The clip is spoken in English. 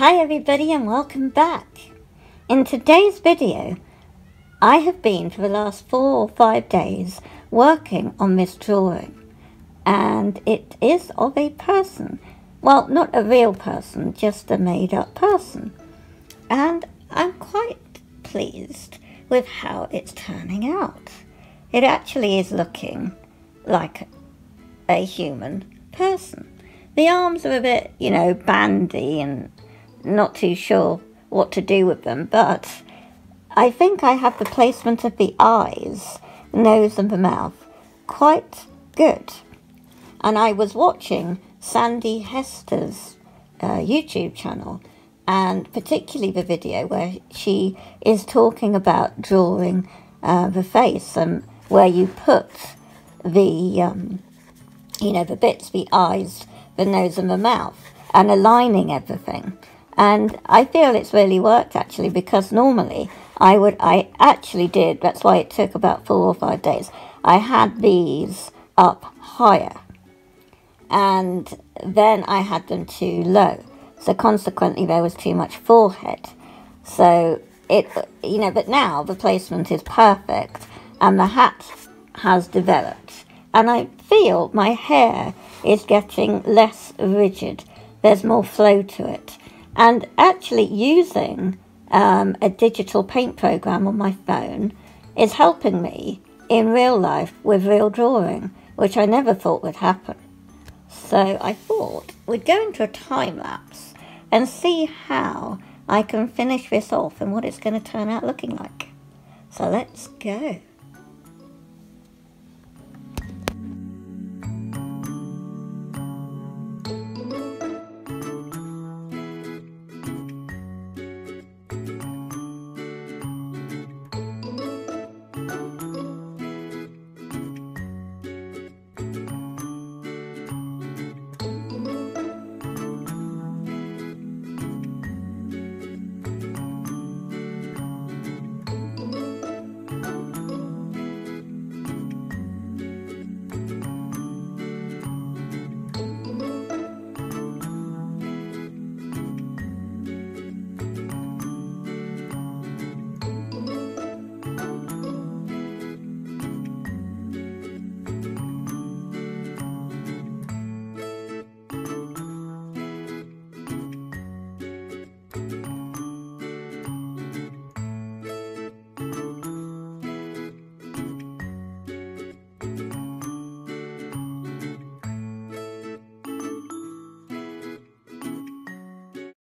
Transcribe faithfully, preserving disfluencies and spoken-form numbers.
Hi everybody and welcome back. In today's video, I have been for the last four or five days working on this drawing, and it is of a person. Well, not a real person, just a made-up person. And I'm quite pleased with how it's turning out. It actually is looking like a human person. The arms are a bit, you know, bandy and not too sure what to do with them, but I think I have the placement of the eyes, nose and the mouth quite good. And I was watching Sandy Hester's uh, YouTube channel, and particularly the video where she is talking about drawing uh, the face and where you put the, um, you know, the bits, the eyes, the nose and the mouth, and aligning everything. And I feel it's really worked actually, because normally I would, I actually did, that's why it took about four or five days. I had these up higher and then I had them too low. So consequently there was too much forehead. So it, you know, but now the placement is perfect and the hat has developed. And I feel my hair is getting less rigid. There's more flow to it. And actually using um, a digital paint program on my phone is helping me in real life with real drawing, which I never thought would happen. So I thought we'd go into a time lapse and see how I can finish this off and what it's going to turn out looking like. So let's go.